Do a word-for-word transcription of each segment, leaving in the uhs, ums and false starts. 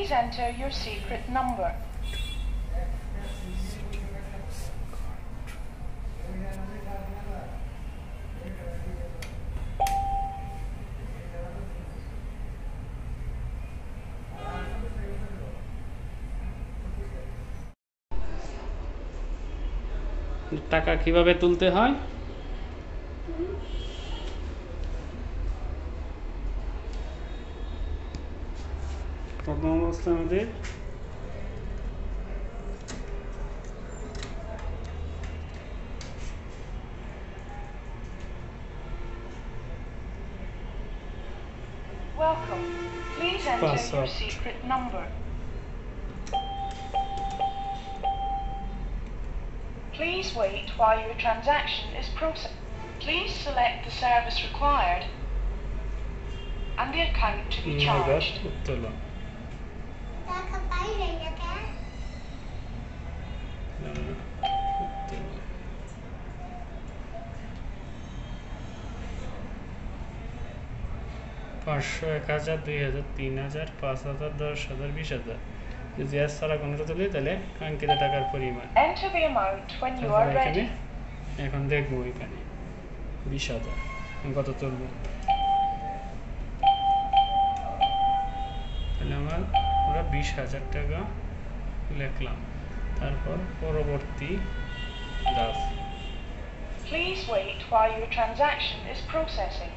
Please enter your secret number. টাকা কিভাবে তুলতে হয় প্রথম অবস্থায় আমাদের Welcome. Please enter your secret number. Please wait while your transaction is processed. Please select the service required and the account to be charged. পাঁচশো এক হাজার দুই হাজার তিন হাজার পাঁচ হাজার দশ হাজার বিশ হাজার যদি এস ছাড়া কোনোটা তুলি তাহলে কাঙ্ক্ষিত টাকার পরিমাণ Enter the amount when you are ready. এখন দেখবো এখানে বিশ হাজার কত তুলব তাহলে আমার পুরো বিশ হাজার টাকা লিখলাম তারপর পরবর্তী ধাপ Please wait while your transaction is processing.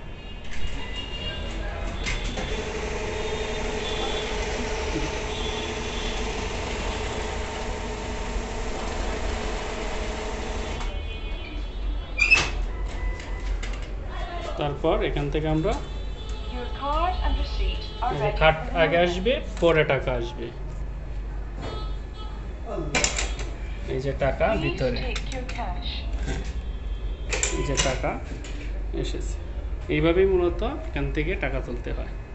তারপর এখান থেকে আমরা Your card and receipt are ready. Card আগে আসবে পরে টাকা আসবে এই যে টাকা ভিতরে এই যে টাকা এসেছে এইভাবেই মূলত এখান থেকে টাকা তুলতে হয়